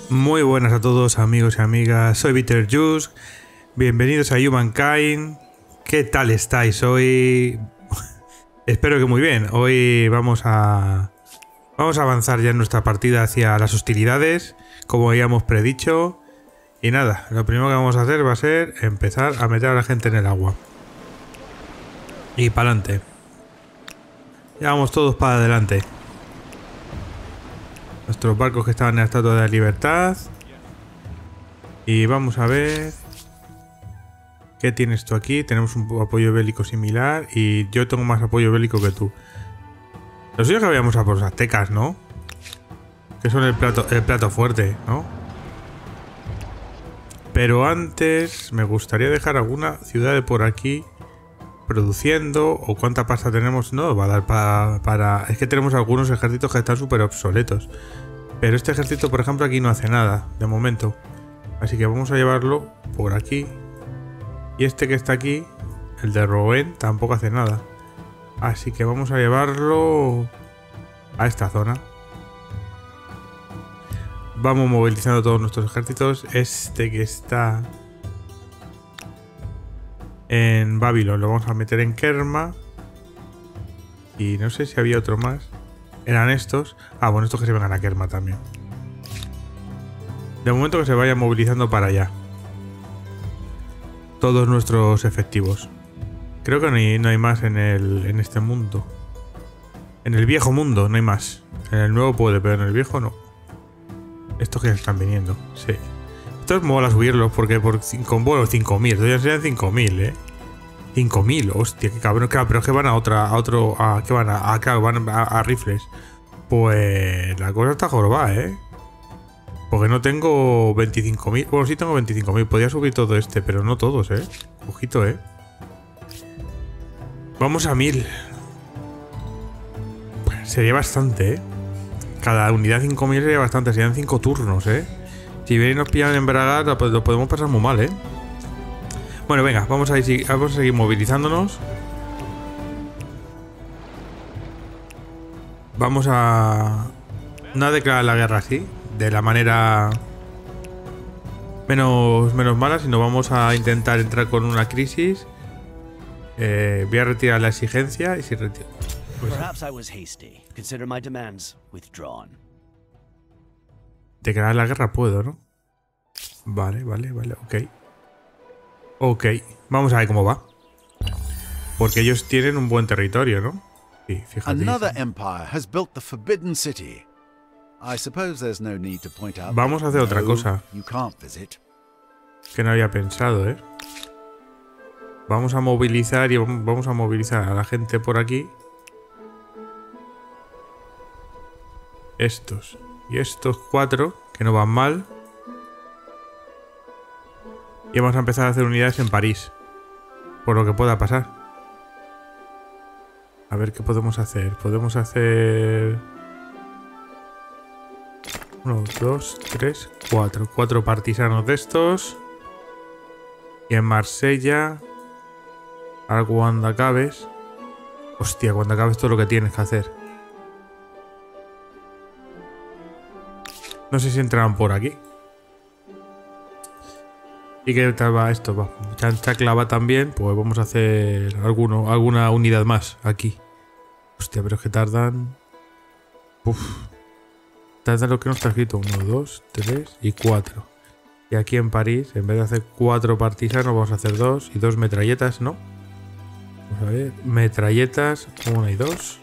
Muy buenas a todos amigos y amigas, soy Bitterjuice, bienvenidos a Humankind. ¿Qué tal estáis hoy? Espero que muy bien. Hoy vamos a avanzar ya en nuestra partida hacia las hostilidades, como habíamos predicho. Y nada, lo primero que vamos a hacer va a ser empezar a meter a la gente en el agua. Y para adelante. Ya vamos todos para adelante. Nuestros barcos que estaban en la Estatua de la Libertad. Y vamos a ver... ¿Qué tienes tú aquí? Tenemos un apoyo bélico similar. Y yo tengo más apoyo bélico que tú. Lo suyo es que vayamos a por los aztecas, ¿no? Que son el plato fuerte, ¿no? Pero antes me gustaría dejar alguna ciudad de por aquí produciendo. O cuánta pasta tenemos. No, va a dar para... Es que tenemos algunos ejércitos que están súper obsoletos. Pero este ejército, por ejemplo, aquí no hace nada, de momento. Así que vamos a llevarlo por aquí. Y este que está aquí, el de Rouen, tampoco hace nada. Así que vamos a llevarlo a esta zona. Vamos movilizando todos nuestros ejércitos. Este que está en Babilón lo vamos a meter en Kerma. Y no sé si había otro más. Eran estos. Ah, bueno, estos que se vengan a Kerma también. De momento que se vayan movilizando para allá. Todos nuestros efectivos. Creo que no hay más en este mundo. En el viejo mundo no hay más. En el nuevo puede, pero en el viejo no. Estos que están viniendo, sí. Estos mola subirlos porque por 5.000. Estos ya serían 5.000, 5.000, hostia, qué cabrón. Claro, pero es que van ¿qué van a? Claro, van a rifles. Pues la cosa está jorobada, Porque no tengo 25.000. Bueno, sí tengo 25.000. Podría subir todo este, pero no todos, Ojito, Vamos a 1.000. Pues sería bastante, Cada unidad 5.000 sería bastante. Serían 5 turnos, Si vienen y nos pillan en Braga, pues lo podemos pasar muy mal, Bueno, venga, vamos a seguir movilizándonos. Vamos a... No a declarar la guerra así, de la manera menos mala, sino vamos a intentar entrar con una crisis. Voy a retirar la exigencia y si retiro... Pues, declarar la guerra puedo, ¿no? Vale, ok. Ok, vamos a ver cómo va. Porque ellos tienen un buen territorio, ¿no? Sí, fíjate. Vamos a hacer otra cosa que no había pensado, Vamos a movilizar y vamos a movilizar a la gente por aquí. Estos y estos 4 que no van mal. Y vamos a empezar a hacer unidades en París. Por lo que pueda pasar. A ver qué podemos hacer. Podemos hacer... 1, 2, 3, 4. 4 partisanos de estos. Y en Marsella... Ahora cuando acabes... Hostia, cuando acabes todo lo que tienes que hacer. No sé si entrarán por aquí. ¿Y qué tal va esto? Va. Chacla va también. Pues vamos a hacer alguna unidad más aquí. Hostia, pero es que tardan... Tardan lo que nos está escrito. 1, 2, 3 y 4. Y aquí en París, en vez de hacer 4 partisanos, vamos a hacer 2 y 2 metralletas, ¿no? Vamos a ver. Metralletas, 1 y 2.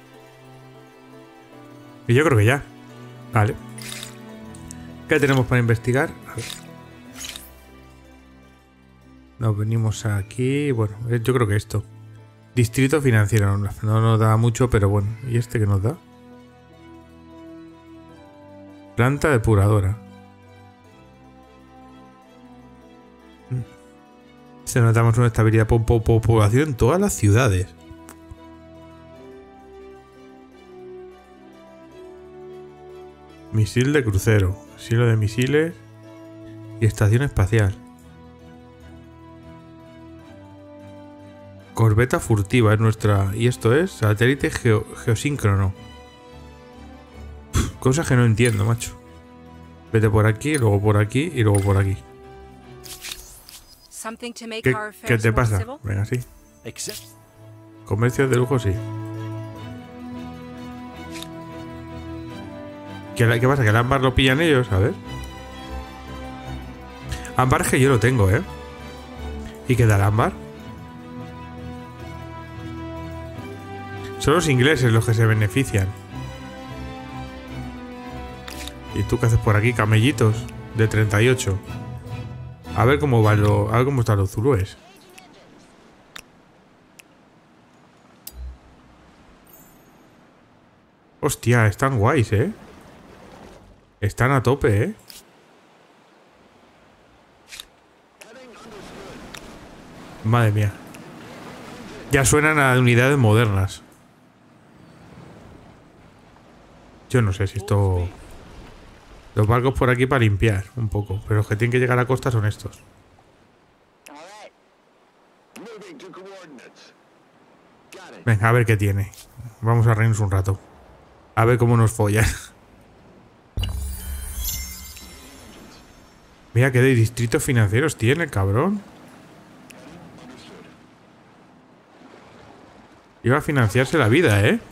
Y yo creo que ya. Vale. ¿Qué tenemos para investigar? A ver. Nos venimos aquí. Bueno, yo creo que esto. Distrito financiero. No nos da mucho, pero bueno. ¿Y este qué nos da? Planta depuradora. Se notamos una estabilidad población en todas las ciudades. Misil de crucero. Silo de misiles. Y estación espacial. Corbeta furtiva es nuestra... Y esto es satélite geosíncrono. Cosas que no entiendo, macho. Vete por aquí, luego por aquí y luego por aquí. ¿Qué te pasa? Venga, sí. Comercio de lujo, sí. ¿Qué pasa? ¿Que el ámbar lo pillan ellos? A ver. Ámbar que yo lo tengo, ¿eh? ¿Y qué da el ámbar? Son los ingleses los que se benefician. ¿Y tú qué haces por aquí? Camellitos de 38. A ver cómo va a ver cómo están los zulúes. Hostia, están guays, ¿eh? Están a tope, ¿eh? Madre mía. Ya suenan a unidades modernas. Yo no sé si esto... Los barcos por aquí para limpiar un poco. Pero los que tienen que llegar a la costa son estos. Venga, a ver qué tiene. Vamos a reírnos un rato. A ver cómo nos follan. Mira qué de distritos financieros tiene, cabrón. Iba a financiarse la vida, ¿eh?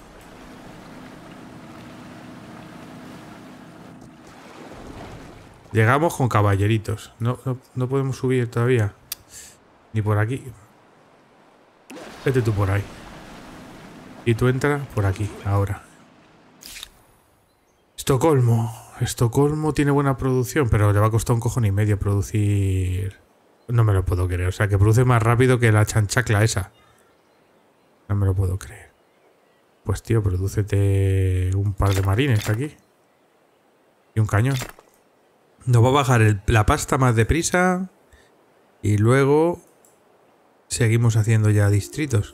Llegamos con caballeritos. No podemos subir todavía. Ni por aquí. Vete tú por ahí. Y tú entra por aquí, ahora. Estocolmo. Estocolmo tiene buena producción, pero le va a costar un cojón y medio producir... No me lo puedo creer. O sea, que produce más rápido que la chanchacla esa. No me lo puedo creer. Pues tío, prodúcete un par de marines aquí. Y un cañón. Nos va a bajar la pasta más deprisa. Y luego... Seguimos haciendo ya distritos.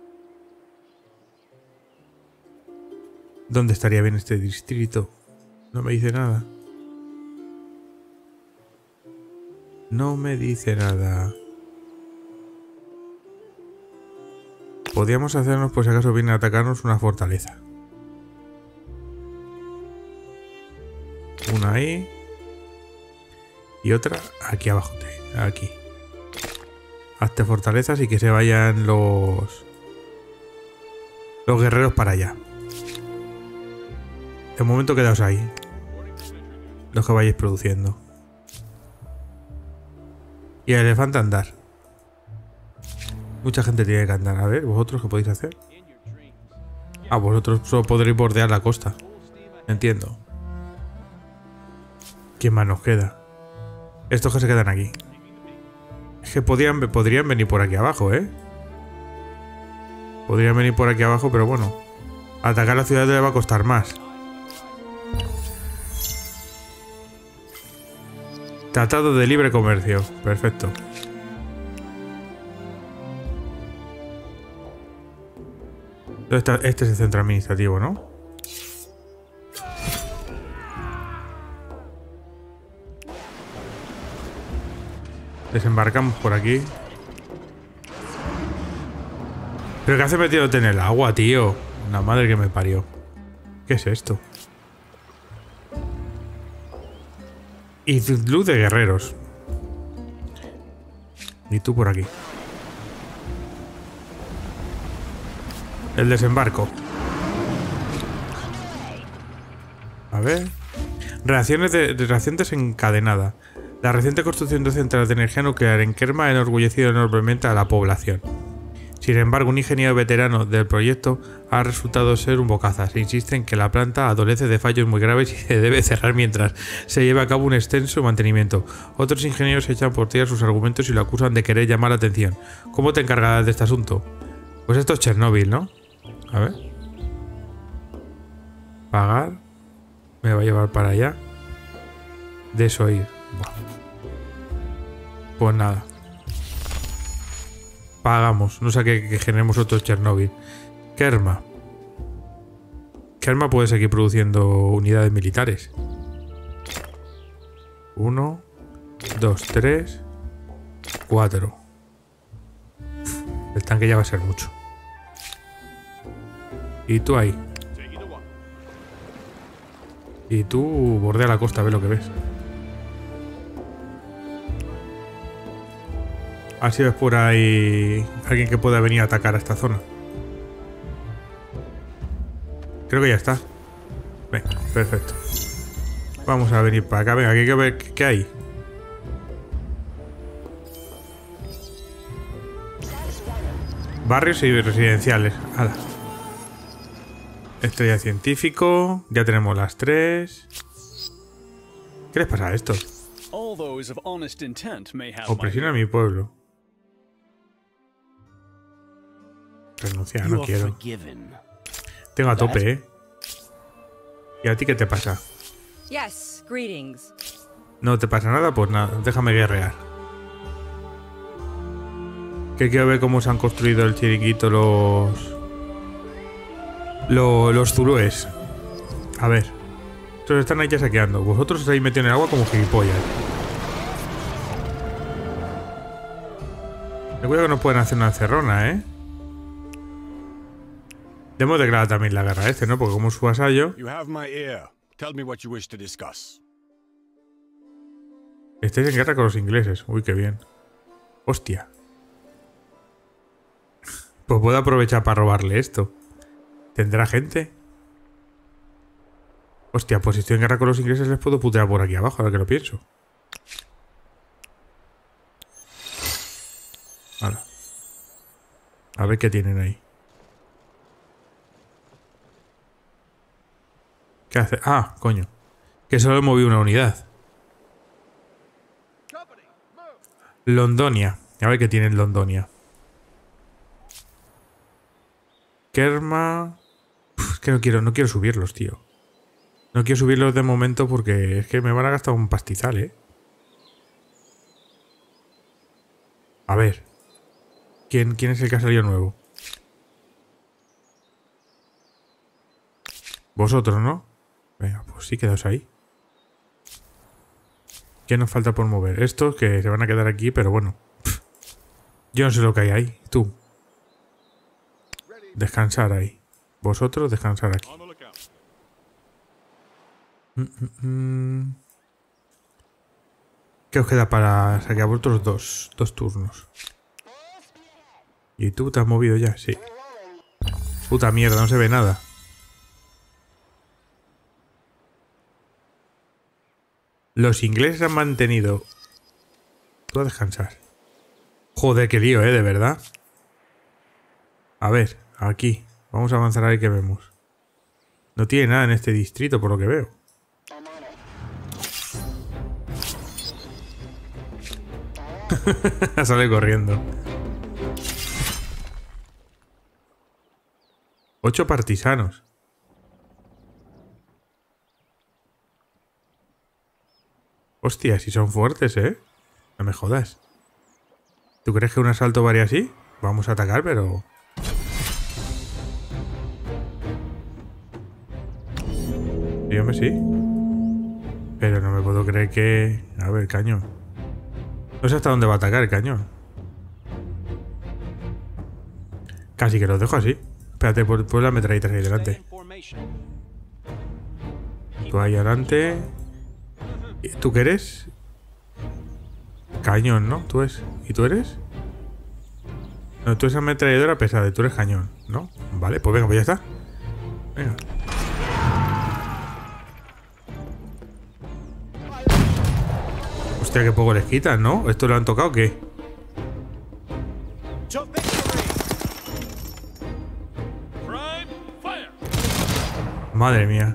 ¿Dónde estaría bien este distrito? No me dice nada. No me dice nada. Podríamos hacernos, por si acaso viene a atacarnos, una fortaleza. Una ahí. Y otra aquí abajo. Aquí. Hazte fortalezas y que se vayan los guerreros para allá. De momento quedaos ahí. Los que vayáis produciendo. Y el elefante a andar. Mucha gente tiene que andar. A ver, ¿vosotros qué podéis hacer? Ah, vosotros solo podréis bordear la costa. Entiendo. ¿Quién más nos queda? Estos que se quedan aquí. Es que podrían venir por aquí abajo, ¿eh? Podrían venir por aquí abajo, pero bueno. Atacar la ciudad le va a costar más. Tratado de libre comercio. Perfecto. Este es el centro administrativo, ¿no? Desembarcamos por aquí. ¿Pero qué hace metiéndote en el agua, tío? La madre que me parió. ¿Qué es esto? Y luz de guerreros. Y tú por aquí. El desembarco. A ver. Reacción desencadenada. La reciente construcción de centrales de energía nuclear en Kerma ha enorgullecido enormemente a la población. Sin embargo, un ingeniero veterano del proyecto ha resultado ser un bocazas. Se insiste en que la planta adolece de fallos muy graves y se debe cerrar mientras se lleva a cabo un extenso mantenimiento. Otros ingenieros echan por tierra sus argumentos y lo acusan de querer llamar la atención. ¿Cómo te encargarás de este asunto? Pues esto es Chernóbil, ¿no? A ver. Pagar. Me va a llevar para allá. Desoír. Buah. Pues nada. Pagamos. No sé que generemos otro Chernóbil. Kerma. Kerma puede seguir produciendo unidades militares. 1, 2, 3, 4. El tanque ya va a ser mucho. Y tú ahí. Y tú bordea la costa, ve lo que ves. Así ves por ahí alguien que pueda venir a atacar a esta zona. Creo que ya está. Venga, perfecto. Vamos a venir para acá. Venga, aquí hay que ver qué hay. Barrios y residenciales. ¡Hala! Estrella científico. Ya tenemos las 3. ¿Qué les pasa a estos? Opresión a mi pueblo. Renunciar, no quiero. Tengo a tope, ¿eh? ¿Y a ti qué te pasa? ¿No te pasa nada? Pues nada, déjame guerrear. Que quiero ver cómo se han construido el chiringuito los zulúes. A ver. Estos están ahí ya saqueando. Vosotros os habéis metido en el agua como gilipollas. Me cuidado que no pueden hacer una encerrona, ¿eh? Debemos declarar también la guerra a este, ¿no? Porque como su vasallo... Estáis en guerra con los ingleses. Uy, qué bien. Hostia. Pues puedo aprovechar para robarle esto. ¿Tendrá gente? Hostia, pues si estoy en guerra con los ingleses les puedo putear por aquí abajo, ahora que lo pienso. Ahora. A ver qué tienen ahí. ¿Qué hace? Ah, coño. Que solo he movido una unidad. Londonia. A ver qué tiene en Londonia. Kerma. Es que no quiero subirlos, tío. No quiero subirlos de momento porque es que me van a gastar un pastizal, ¿eh? A ver. ¿Quién es el que ha salido nuevo? Vosotros, ¿no? Venga, pues sí, quedaos ahí. ¿Qué nos falta por mover? Estos que se van a quedar aquí, pero bueno. Yo no sé lo que hay ahí. Tú. Descansar ahí. Vosotros descansar aquí. ¿Qué os queda para saquear vosotros? Dos turnos. ¿Y tú te has movido ya? Sí. Puta mierda, no se ve nada. Los ingleses han mantenido... Tú a descansar. Joder, qué lío, de verdad. A ver, aquí. Vamos a avanzar a ver qué vemos. No tiene nada en este distrito, por lo que veo. Sale corriendo. 8 partisanos. Hostia, si son fuertes, ¿eh? No me jodas. ¿Tú crees que un asalto varía así? Vamos a atacar, pero... Sí, hombre, sí. Pero no me puedo creer que... A ver, cañón. No sé hasta dónde va a atacar el cañón. Casi que los dejo así. Espérate, pues las metralletas ahí delante. Tú ahí adelante. ¿Tú qué eres? Cañón, ¿no? ¿Tú es? ¿Y tú eres? No, tú eres ametralladora pesada y tú eres cañón, ¿no? Vale, pues venga, pues ya está. Venga. Hostia, que poco les quitan, ¿no? ¿Esto lo han tocado o qué? Madre mía.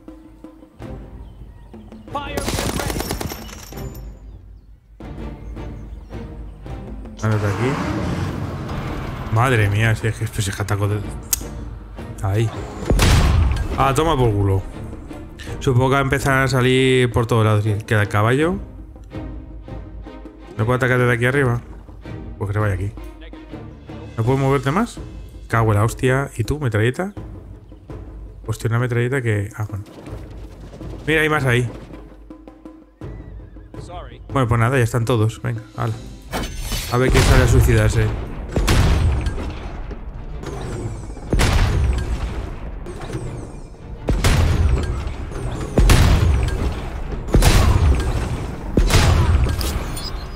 Ándate aquí. Madre mía, si es que esto es ataco de... Ahí. Ah, toma por culo. Supongo que va a empezar a salir por todos lados. Queda el caballo. ¿No puedo atacar desde aquí arriba? Pues que se vaya aquí. ¿No puedo moverte más? Cago en la hostia. ¿Y tú, metralleta? Hostia, una metralleta que... Ah, bueno. Mira, hay más ahí. Bueno, pues nada, ya están todos. Venga, hala. A ver quién sale a suicidarse.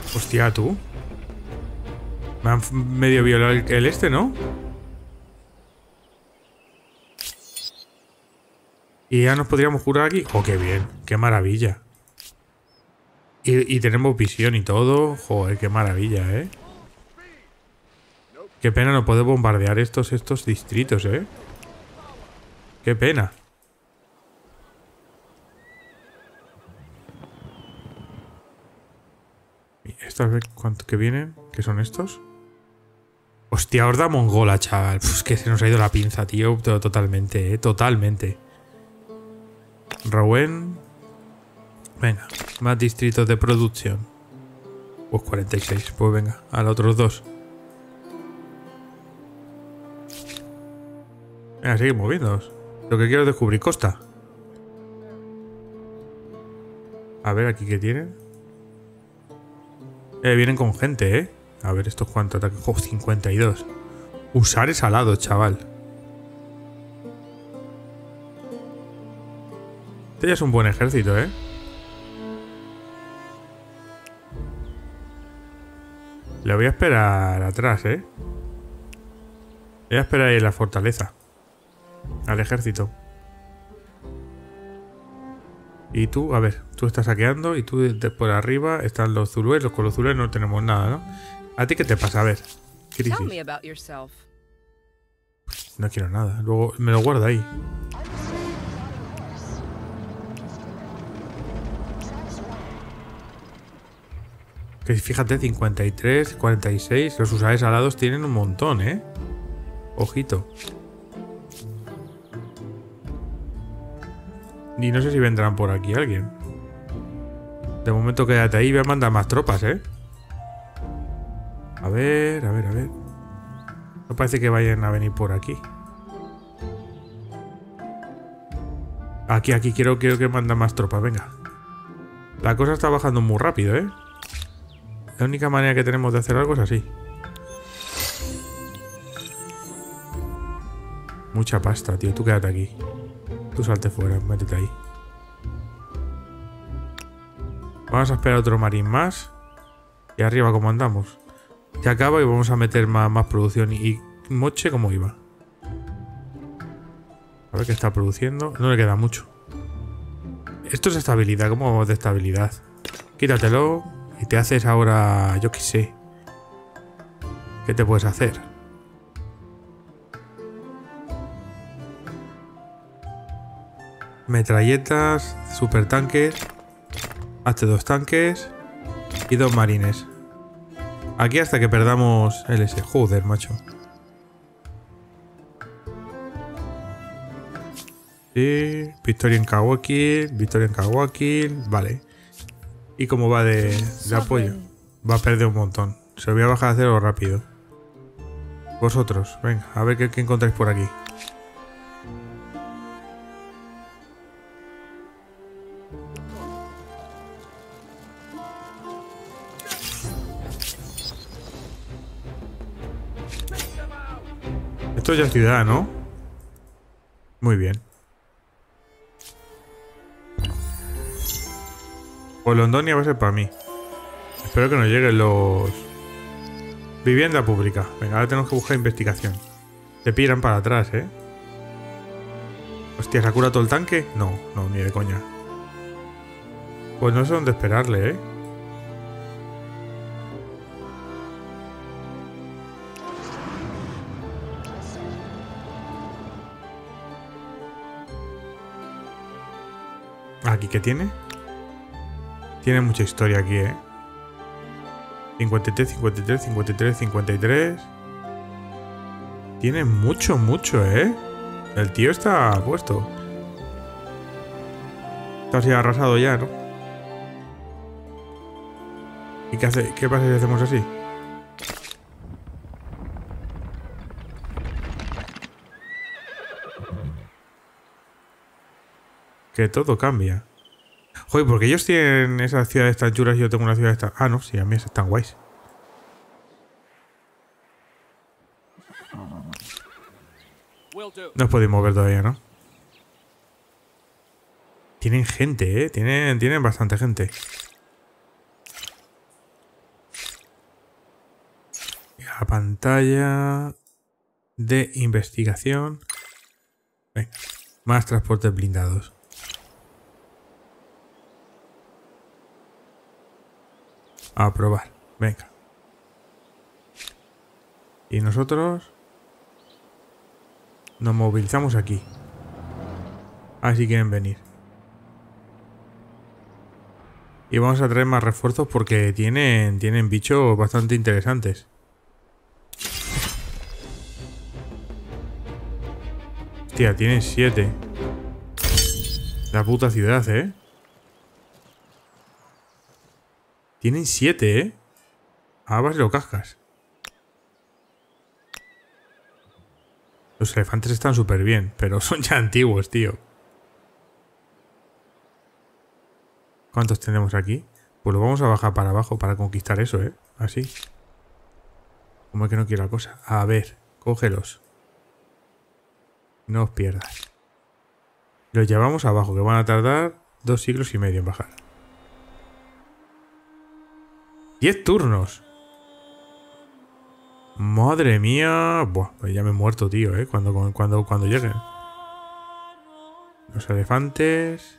Hostia, tú. Me han medio violado el este, ¿no? Y ya nos podríamos curar aquí. Oh, qué bien. Qué maravilla. Y tenemos visión y todo. Joder, qué maravilla, ¿eh? Qué pena no poder bombardear estos distritos, ¿eh? Qué pena. Esto a ver cuánto que vienen. ¿Qué son estos? Hostia, horda mongola, chaval. Es que se nos ha ido la pinza, tío. Totalmente, totalmente. Rouen. Venga, más distritos de producción. Pues 46. Pues venga, a los otros dos. Venga, sigue moviéndonos. Lo que quiero es descubrir costa. A ver, aquí qué tienen. Vienen con gente, ¿eh? A ver, estos cuántos ataques. Oh, 52. Usar es alado, chaval. Este ya es un buen ejército, ¿eh? Le voy a esperar atrás, ¿eh? Voy a esperar ahí en la fortaleza. Al ejército. Y tú, a ver, tú estás saqueando y tú por arriba están los zulúes. Con los zulúes no tenemos nada, ¿no? ¿A ti qué te pasa? A ver, crisis. No quiero nada. Luego me lo guardo ahí. Que fíjate, 53, 46. Los usares alados tienen un montón, ¿eh? Ojito. Y no sé si vendrán por aquí alguien. De momento quédate ahí y voy a mandar más tropas, ¿eh? A ver, a ver, a ver. No parece que vayan a venir por aquí. Aquí, quiero que manden más tropas, venga. La cosa está bajando muy rápido, ¿eh? La única manera que tenemos de hacer algo es así. Mucha pasta, tío. Tú quédate aquí. Tú salte fuera, métete ahí. Vamos a esperar otro marín más. Y arriba como andamos. Se acaba y vamos a meter más producción. Y Moche, ¿cómo iba? A ver qué está produciendo. No le queda mucho. Esto es estabilidad. ¿Cómo vamos de estabilidad? Quítatelo. Y te haces ahora... Yo qué sé. ¿Qué te puedes hacer? Metralletas, supertanques. Hazte 2 tanques. Y 2 marines. Aquí hasta que perdamos el S. Joder, macho. Sí, victoria en Kawaki. Victoria en Kawaki. Vale. ¿Y cómo va de apoyo? Va a perder un montón. Se lo voy a bajar a cero rápido. Vosotros, venga, a ver qué encontráis por aquí. Esto ya es ciudad, ¿no? Muy bien. Pues Londonia va a ser para mí. Espero que nos lleguen los... Vivienda pública. Venga, ahora tenemos que buscar investigación. Se piran para atrás, ¿eh? Hostia, ¿se ha curado todo el tanque? No, no, ni de coña. Pues no sé dónde esperarle, ¿eh? ¿Aquí qué tiene? Tiene mucha historia aquí, ¿eh? 53, 53, 53, 53. Tiene mucho, ¿eh? El tío está puesto. Está así arrasado ya, ¿no? ¿Y qué hace? ¿Qué pasa si hacemos así? Que todo cambia. Joder, porque ellos tienen esas ciudades tan chulas y yo tengo una ciudad tan... Ah, no, sí, a mí esas están guays. No os podéis mover todavía, ¿no? Tienen gente, ¿eh? Tienen bastante gente. Venga, pantalla de investigación. Venga, más transportes blindados. A probar, venga. Y nosotros nos movilizamos aquí. A ver si quieren venir. Y vamos a traer más refuerzos porque tienen bichos bastante interesantes. Hostia, tienen 7. La puta ciudad, ¿eh? Tienen 7, ¿eh? A ver si lo cascas. Los elefantes están súper bien, pero son ya antiguos, tío. ¿Cuántos tenemos aquí? Pues lo vamos a bajar para abajo para conquistar eso, ¿eh? Así. Como es que no quiero la cosa. A ver, cógelos. No os pierdas. Los llevamos abajo, que van a tardar 2 siglos y medio en bajar. 10 turnos. Madre mía. Buah, pues ya me he muerto, tío, ¿eh? Cuando lleguen. Los elefantes.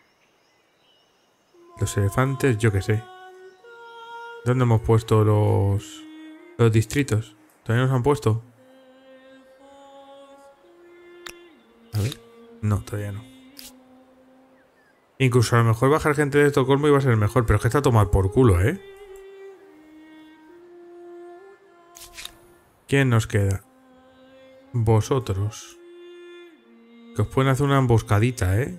Los elefantes, yo qué sé. ¿Dónde hemos puesto los distritos? ¿Todavía nos han puesto? A ver. No, todavía no. Incluso a lo mejor bajar gente de Estocolmo iba a ser mejor, pero es que está a tomar por culo, ¿eh? ¿Quién nos queda? Vosotros. Que os pueden hacer una emboscadita, ¿eh?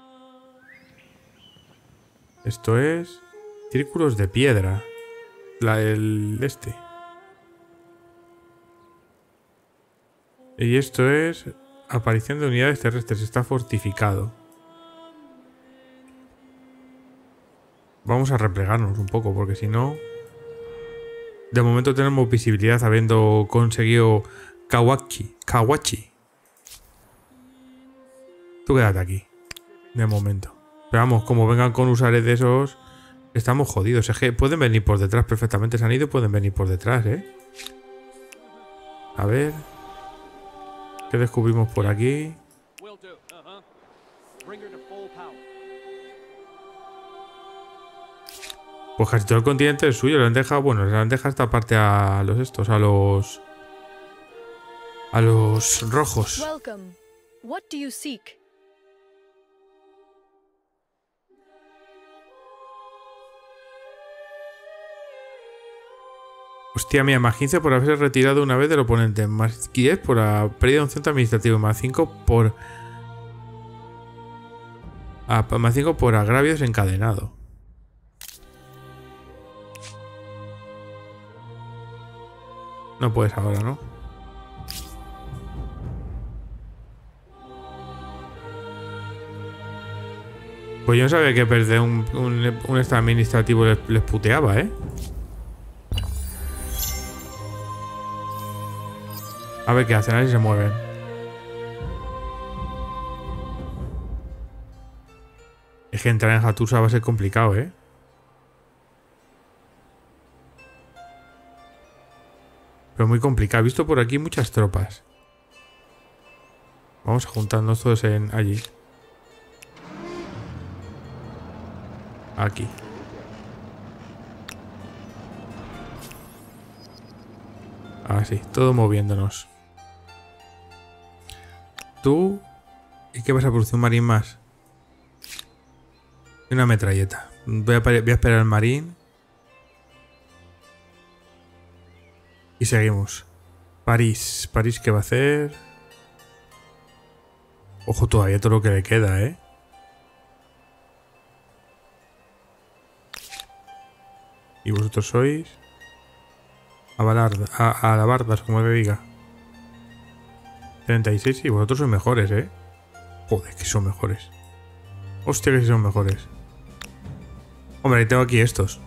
Esto es... Círculos de piedra. El este. Y esto es... Aparición de unidades terrestres. Está fortificado. Vamos a replegarnos un poco, porque si no... De momento tenemos visibilidad habiendo conseguido Kawachi. Tú quédate aquí. De momento. Pero vamos, como vengan con usares de esos... Estamos jodidos. Es que pueden venir por detrás perfectamente. Se han ido y pueden venir por detrás, ¿eh? A ver... ¿Qué descubrimos por aquí? Pues casi todo el continente es suyo. La lenteja, bueno, la lenteja esta parte a los estos, a los rojos. Hostia mía, más 15 por haberse retirado una vez del oponente. Más 10 por la pérdida de un centro administrativo. Más 5 por... más 5 por agravio desencadenado. No puedes ahora, ¿no? Pues yo no sabía que perder un estado administrativo les puteaba, ¿eh? A ver qué hacen, a ver si se mueven. Es que entrar en Hattusa va a ser complicado, ¿eh? Pero muy complicado. He visto por aquí muchas tropas. Vamos a juntarnos todos allí. Aquí. Así, todo moviéndonos. Tú... ¿Y qué vas a producir un marín más? Una metralleta. Voy a esperar al marín. Y seguimos. París. París, ¿qué va a hacer? Ojo, todavía todo lo que le queda, ¿eh? Y vosotros sois... Alabardas, como te diga. 36 y vosotros sois mejores, ¿eh? Joder, que son mejores. Hostia, que sí son mejores. Hombre, tengo aquí estos.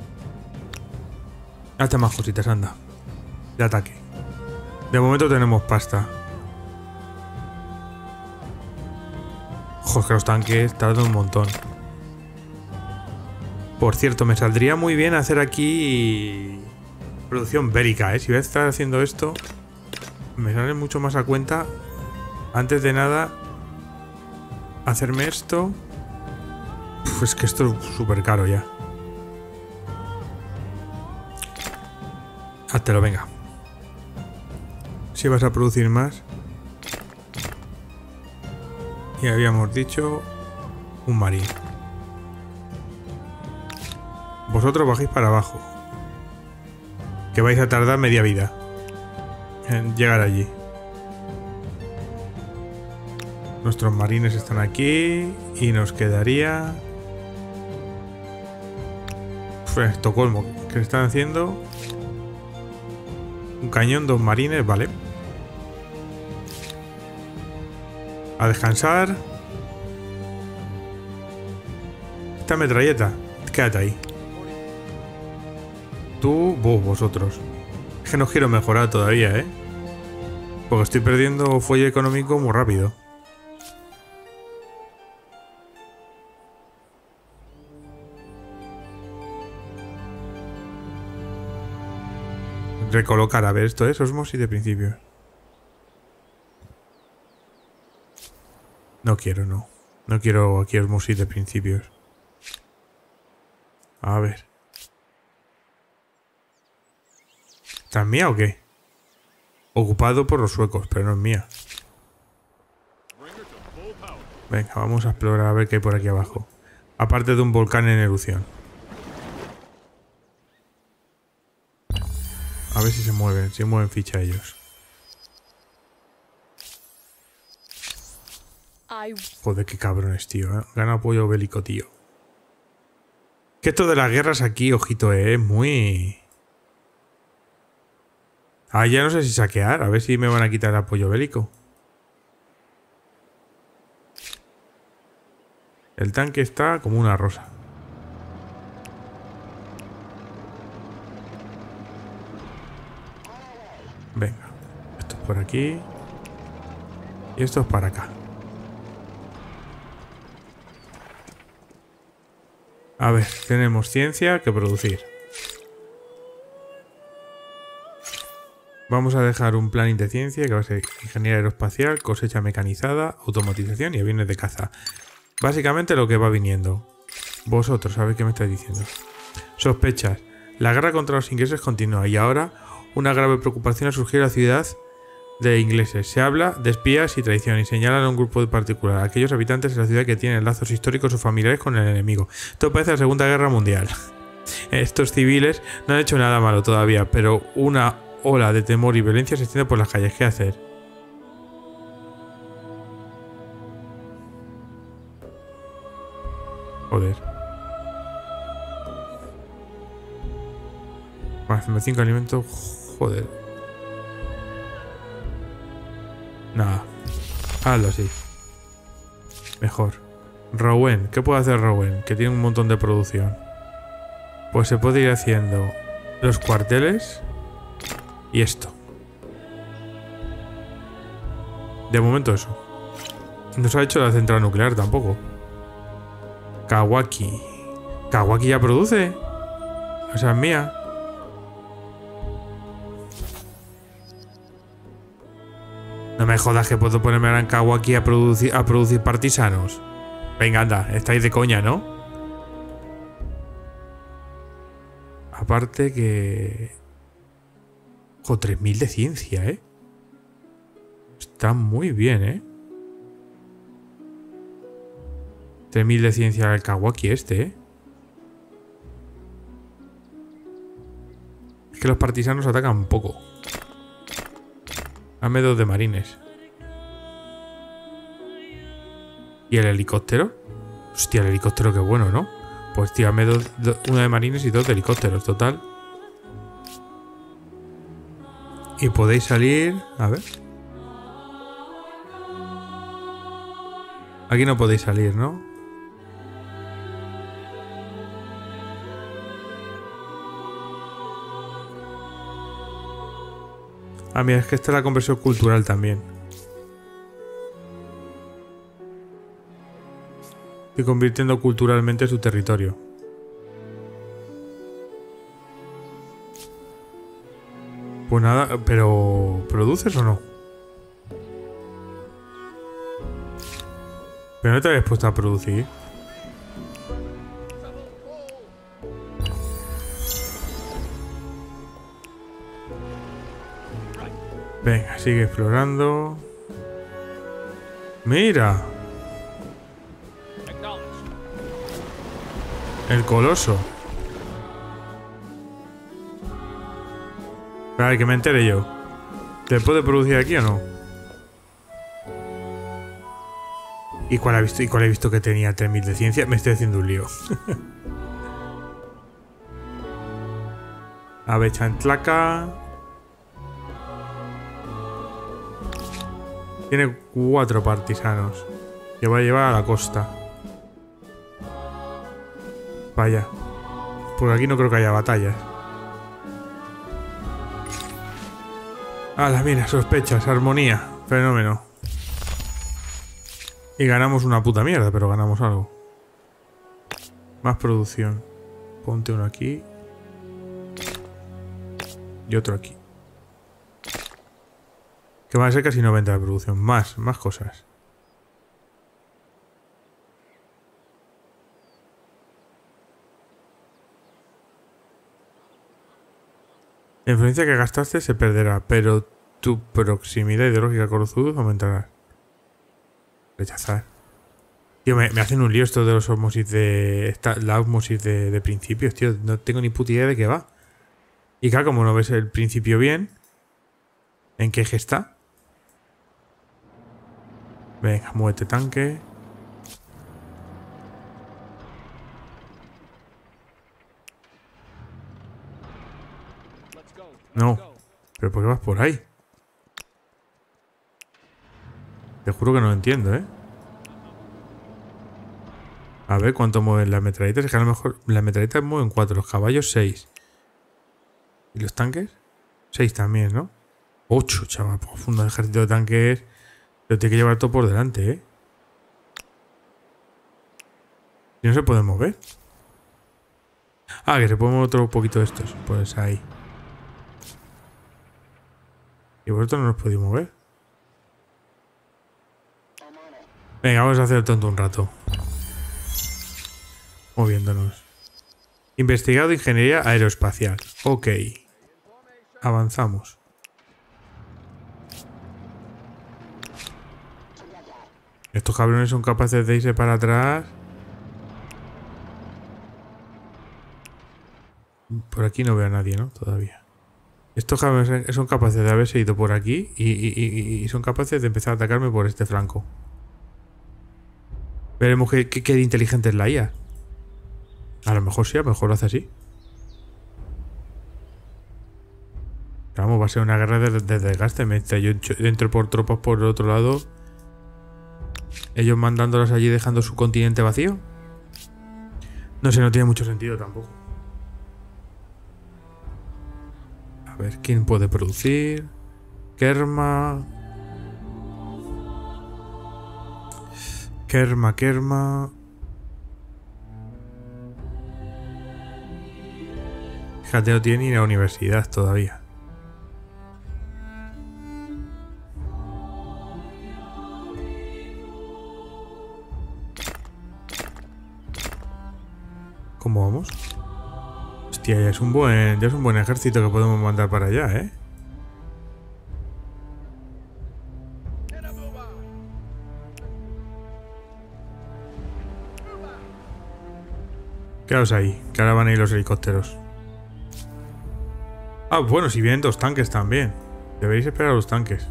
Hazte más cositas, anda. De ataque. De momento tenemos pasta. Joder, que los tanques tardan un montón. Por cierto, me saldría muy bien hacer aquí Producción bélica, ¿eh? Si voy a estar haciendo esto, me sale mucho más a cuenta. Antes de nada, hacerme esto. Pues que esto es súper caro ya. Háztelo, venga. Si vas a producir más. Y habíamos dicho un marín. Vosotros bajéis para abajo. Que vais a tardar media vida en llegar allí. Nuestros marines están aquí. Y nos quedaría... Pues Estocolmo. ¿Qué están haciendo? Un cañón, 2 marines, vale. A descansar. Esta metralleta. Quédate ahí. Tú, vosotros. Es que no quiero mejorar todavía, ¿eh? Porque estoy perdiendo fuelle económico muy rápido. Recolocar, a ver, esto es osmosis de principio. No quiero, no. No quiero aquí osmosis de principios. A ver. ¿Esta es mía o qué? Ocupado por los suecos, pero no es mía. Venga, vamos a explorar a ver qué hay por aquí abajo. Aparte de un volcán en erupción. A ver si se mueven ficha ellos. Joder, qué cabrones, tío. Gana apoyo bélico, tío. Que esto de las guerras aquí, ojito, es muy... Ah, ya no sé si saquear. A ver si me van a quitar el apoyo bélico. El tanque está como una rosa. Venga. Esto es por aquí. Y esto es para acá. A ver, tenemos ciencia que producir. Vamos a dejar un planning de ciencia que va a ser ingeniería aeroespacial, cosecha mecanizada, automatización y aviones de caza. Básicamente lo que va viniendo. Vosotros, ¿sabéis qué me estáis diciendo? Sospechas. La guerra contra los ingleses continúa y ahora una grave preocupación ha surgido en la ciudad de ingleses. Se habla de espías y traición y señalan a un grupo de particular, aquellos habitantes de la ciudad que tienen lazos históricos o familiares con el enemigo. Esto parece la Segunda Guerra Mundial. Estos civiles no han hecho nada malo todavía, pero una ola de temor y violencia se extiende por las calles. ¿Qué hacer? Joder. Más 5 alimentos. Joder. Nada. Hazlo así. Mejor. Rowen. ¿Qué puede hacer Rowen? Que tiene un montón de producción. Pues se puede ir haciendo los cuarteles y esto. De momento eso. No se ha hecho la central nuclear tampoco. Kawaki. ¿Kawaki ya produce? O sea, es mía. No me jodas que puedo ponerme ahora en Kawaki a producir partisanos. Venga, anda, estáis de coña, ¿no? Aparte que... Ojo, 3000 de ciencia, ¿eh? Está muy bien, ¿eh? 3000 de ciencia el Kawaki este, ¿eh? Es que los partisanos atacan poco. Dame 2 de marines. ¿Y el helicóptero? Hostia, el helicóptero qué bueno, ¿no? Pues tírame 1 de marines y 2 de helicópteros, total. Y podéis salir... A ver. Aquí no podéis salir, ¿no? Ah, mira, es que esta es la conversión cultural también. Y convirtiendo culturalmente su territorio. Pues nada, pero ¿produces o no? Pero no te habías puesto a producir. Venga, sigue explorando. Mira. El coloso. Vale, que me entere yo. ¿Te puede producir aquí o no? ¿Y cuál he visto que tenía 3000 de ciencia? Me estoy haciendo un lío. Ave chantlaca. Tiene 4 partisanos que va a llevar a la costa. Vaya. Por aquí no creo que haya batallas. ¡Hala, mira! Sospechas, armonía. Fenómeno. Y ganamos una puta mierda, pero ganamos algo. Más producción. Ponte uno aquí. Y otro aquí. Que van a ser casi 90 de producción. Más cosas. La influencia que gastaste se perderá, pero tu proximidad ideológica con los Zudus aumentará. Rechazar. Tío, me hacen un lío esto de los osmosis de... la osmosis de principios, tío. No tengo ni puta idea de qué va. Y claro, como no ves el principio bien... ¿En qué eje está? Venga, muévete tanque. No. ¿Pero por qué vas por ahí? Te juro que no lo entiendo, ¿eh? A ver cuánto mueven las metralletas. Es que a lo mejor las metralletas mueven 4, los caballos 6. ¿Y los tanques? 6 también, ¿no? 8, chaval. Pues un ejército de tanques lo tiene que llevar todo por delante, ¿eh? Y no se pueden mover. Ah, que se pueden mover otro poquito de estos. Pues ahí. Y vosotros no os podéis mover. Venga, vamos a hacer el tonto un rato. Moviéndonos. Investigado ingeniería aeroespacial. Ok. Avanzamos. Estos cabrones son capaces de irse para atrás. Por aquí no veo a nadie, ¿no? Todavía. Estos cabrones son capaces de haberse ido por aquí y son capaces de empezar a atacarme por este flanco. Veremos qué de inteligente es la IA. A lo mejor sí, a lo mejor lo hace así. Pero vamos, va a ser una guerra de desgaste. Yo entro por tropas por el otro lado. Ellos mandándolas allí dejando su continente vacío. No sé, no tiene mucho sentido tampoco. A ver, ¿quién puede producir? Kerma. Kerma. Fíjate, no tiene ni la universidad todavía. ¿Cómo vamos? Hostia, ya es un buen ejército que podemos mandar para allá, ¿eh? Quedaos ahí, que ahora van a ir los helicópteros. Ah, bueno, si vienen 2 tanques también. Deberéis esperar a los tanques.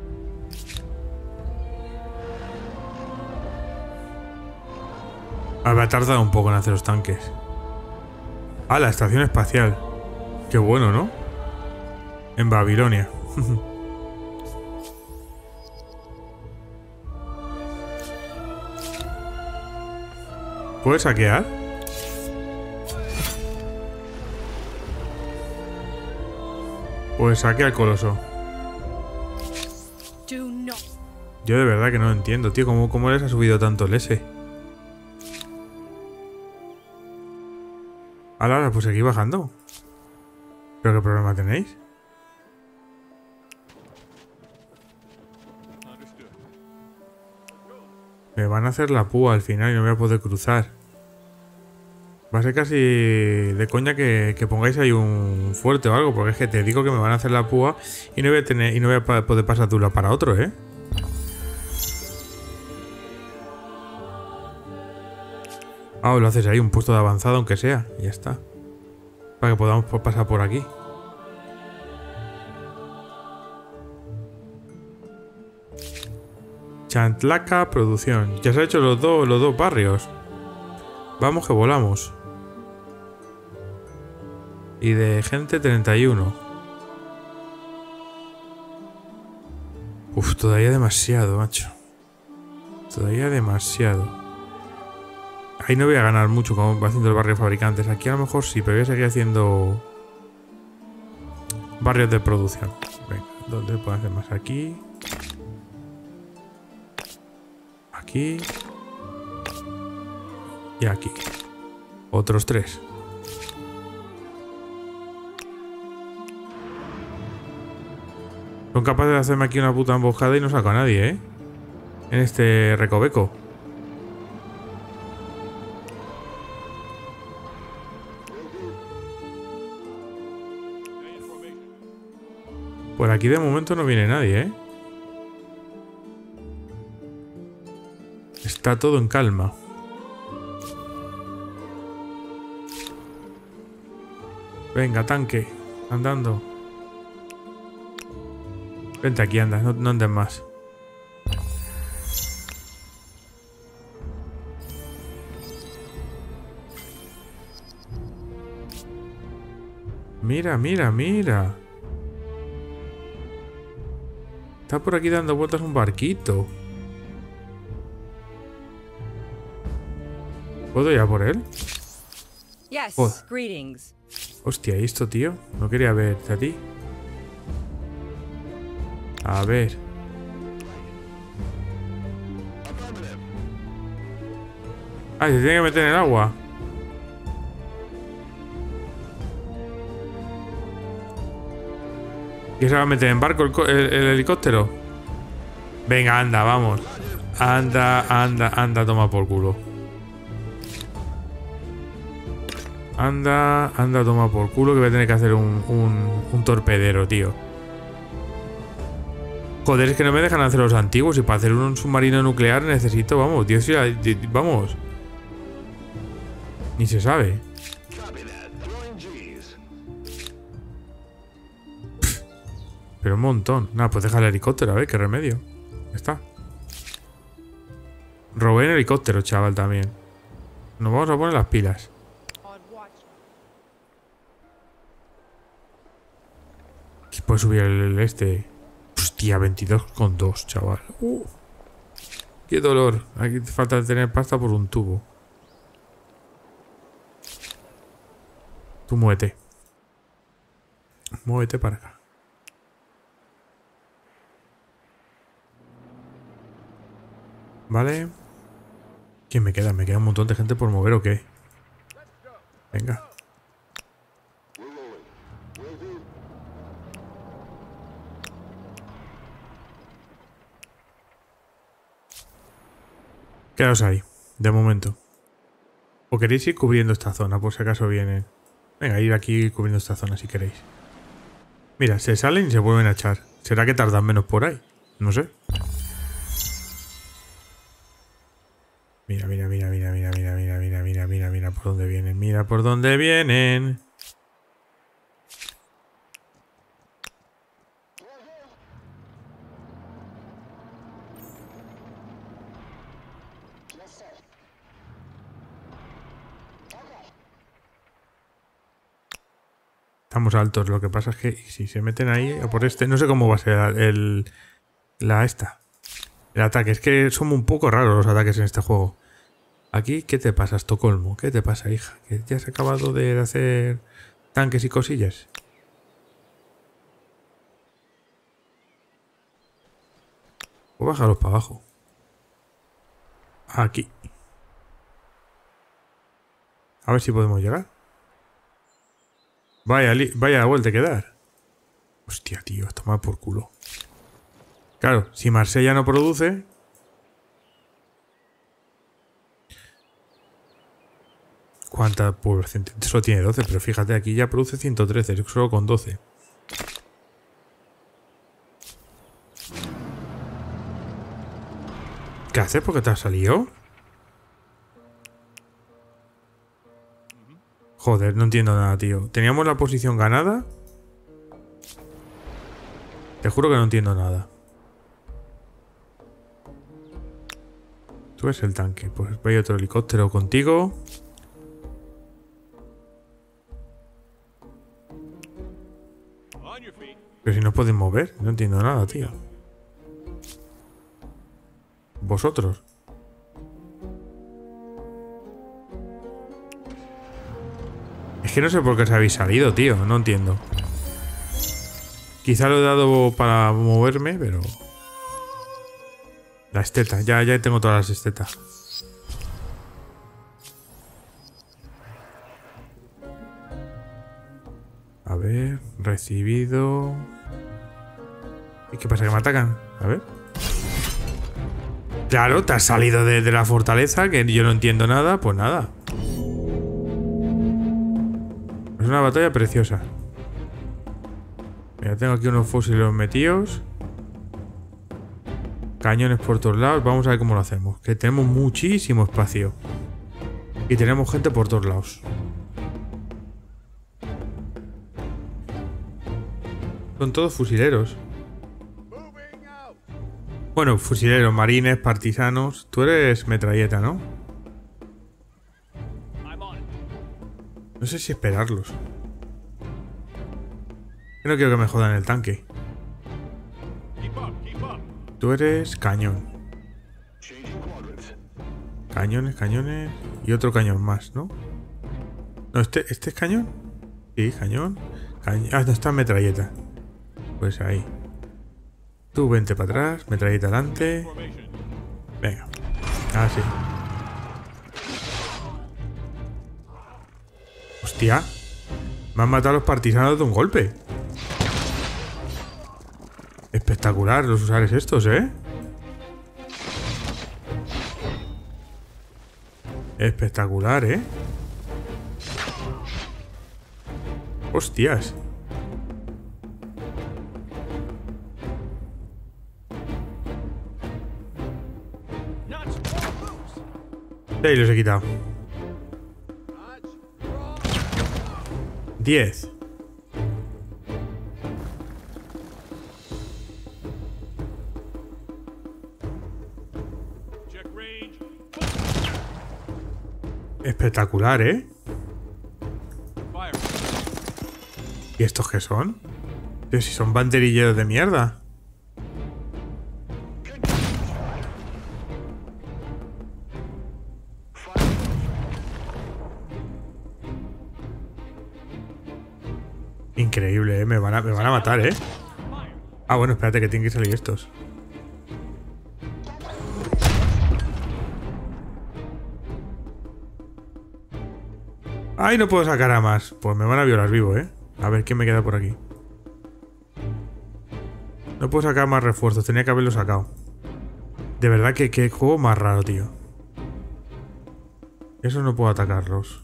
Ah, va a tardar un poco en hacer los tanques. Ah, la estación espacial. Qué bueno, ¿no? En Babilonia. ¿Puedes saquear? Pues saquea al coloso. Yo de verdad que no lo entiendo, tío. ¿Cómo les ha subido tanto el S? Ahora, pues aquí bajando. ¿Pero qué problema tenéis? Me van a hacer la púa al final y no voy a poder cruzar. Va a ser casi de coña que pongáis ahí un fuerte o algo, porque es que te digo que me van a hacer la púa y no voy a tener y no voy a poder pasar de un lado para otro, ¿eh? Ah, lo haces ahí, un puesto de avanzado aunque sea, y ya está. Para que podamos pasar por aquí. Chantlaca Producción. Ya se han hecho los dos barrios. Vamos que volamos. Y de gente 31. Uf, todavía demasiado, macho. Todavía demasiado. Ahí no voy a ganar mucho como va haciendo el barrio de fabricantes. Aquí a lo mejor sí, pero voy a seguir haciendo barrios de producción. Venga, ¿dónde puedo hacer más? Aquí. Aquí. Y aquí. Otros 3. Son capaces de hacerme aquí una puta emboscada y no saco a nadie, ¿eh? En este recoveco. Por aquí de momento no viene nadie, ¿eh? Está todo en calma. Venga, tanque. Andando. Vente aquí, anda. No andes más. Mira, mira, mira. Está por aquí dando vueltas un barquito. ¿Puedo ir a por él? Joder. Hostia, ¿y esto, tío? No quería verte a ti. A ver. Ah, se tiene que meter en el agua. ¿Y se va a meter en barco el helicóptero? Venga, anda, vamos. Anda, toma por culo. Anda, toma por culo que voy a tener que hacer un torpedero, tío. Joder, es que no me dejan hacer los antiguos y para hacer un submarino nuclear necesito, vamos, Dios, vamos. Ni se sabe. Pero un montón. Nada, pues deja el helicóptero, a ver qué remedio. Ya está. Robé el helicóptero, chaval, también. Nos vamos a poner las pilas. ¿Qué puede subir el este? Hostia, 22,2, chaval. Qué dolor. Aquí te falta tener pasta por un tubo. Tú muévete. Muévete para acá. Vale. ¿Quién me queda? ¿Me queda un montón de gente por mover o qué? Venga. Quedaos ahí, de momento. ¿O queréis ir cubriendo esta zona por si acaso vienen? Venga, ir aquí cubriendo esta zona si queréis. Mira, se salen y se vuelven a echar. ¿Será que tardan menos por ahí? No sé. Mira, mira, mira, mira, mira, mira, mira, mira, mira, mira, mira por dónde vienen. Mira por dónde vienen. Estamos altos, lo que pasa es que si se meten ahí o por este, no sé cómo va a ser el ataque. Es que son un poco raros los ataques en este juego. Aquí, ¿qué te pasa, Estocolmo? ¿Qué te pasa, hija? ¿Que ya has acabado de hacer tanques y cosillas? O bájalos para abajo. Aquí. A ver si podemos llegar. Vaya vuelta que dar. Hostia, tío, toma por culo. Claro, si Marsella no produce... ¿Cuánta población? Solo tiene 12, pero fíjate, aquí ya produce 113, solo con 12. ¿Qué haces? ¿Por qué te has salido? Joder, no entiendo nada, tío. ¿Teníamos la posición ganada? Te juro que no entiendo nada. Tú eres el tanque. Pues vaya otro helicóptero contigo. Pero si no podéis mover. No entiendo nada, tío. ¿Vosotros? Es que no sé por qué os habéis salido, tío. No entiendo. Quizá lo he dado para moverme, pero... La esteta. Ya tengo todas las estetas. A ver... Recibido... ¿Y qué pasa? ¿Que me atacan? A ver... Claro, te has salido de la fortaleza, que yo no entiendo nada. Pues nada. Es una batalla preciosa. Mira, tengo aquí unos fusiles metidos. Cañones por todos lados. Vamos a ver cómo lo hacemos. Que tenemos muchísimo espacio. Y tenemos gente por todos lados. Son todos fusileros. Bueno, fusileros, marines, partisanos. Tú eres metralleta, ¿no? No sé si esperarlos. Yo no quiero que me jodan el tanque. Tú eres cañón. Cañones. Y otro cañón más, ¿no? No, ¿este es cañón? Sí, cañón. Ah, no, está metralleta. Pues ahí. Tú vente para atrás, metralleta adelante. Venga. Ah, sí. Hostia. Me han matado a los partisanos de un golpe. Espectacular los usares estos, ¿eh? Espectacular, ¿eh? Hostias. Ahí los he quitado. 10. Espectacular, ¿eh? ¿Y estos qué son? Pero si son banderilleros de mierda. Increíble, ¿eh? Me van a matar, ¿eh? Ah, bueno, espérate que tienen que salir estos. ¡Ay, no puedo sacar a más! Pues me van a violar vivo, ¿eh? A ver, ¿quién me queda por aquí? No puedo sacar más refuerzos, tenía que haberlo sacado. De verdad que qué juego más raro, tío. Eso no puedo atacarlos.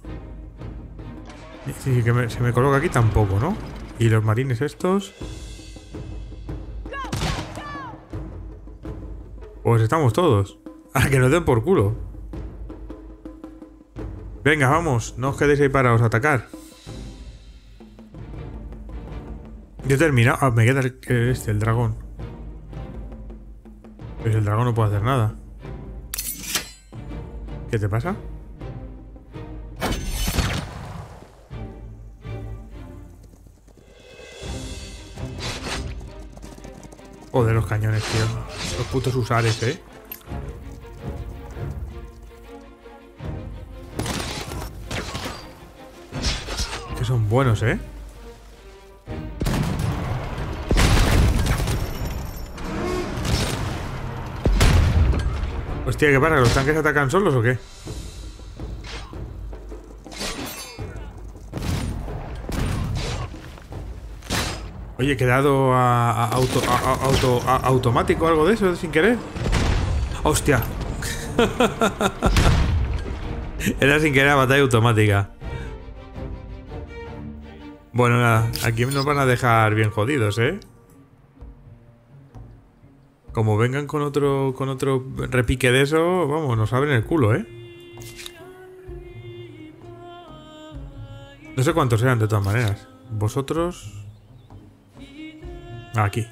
Sí, que se me coloca aquí tampoco, ¿no? Y los marines estos... Pues estamos todos. ¡Ah, que nos den por culo! Venga, vamos. No os quedéis ahí parados a atacar. Yo he terminado. Ah, me queda el dragón. Pues el dragón no puede hacer nada. ¿Qué te pasa? Joder, los cañones, tío. Los putos usares, ¿eh? Que son buenos, ¿eh? Hostia, ¿qué pasa? ¿Los tanques atacan solos o qué? Oye, ¿he dado a automático o algo de eso sin querer? ¡Hostia! Era sin querer batalla automática. Bueno, nada, aquí nos van a dejar bien jodidos, ¿eh? Como vengan con otro repique de eso, vamos, nos abren el culo, ¿eh? No sé cuántos sean de todas maneras. Vosotros... Aquí.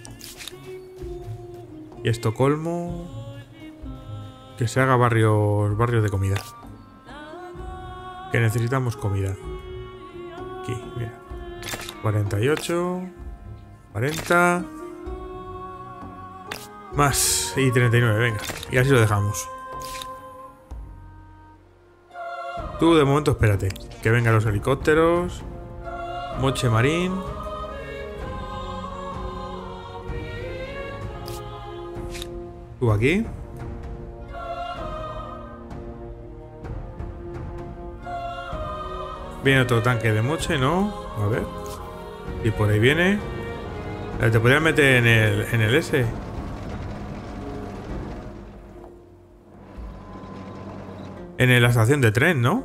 Y Estocolmo... Que se haga barrios de comida. Que necesitamos comida. Aquí, mira. 48... 40... Más. Y 39, venga. Y así lo dejamos. Tú de momento espérate. Que vengan los helicópteros. Moche Marín. Tú aquí. Viene otro tanque de Moche, ¿no? A ver. Y por ahí viene. Te podrías meter en el S. En la estación de tren, ¿no?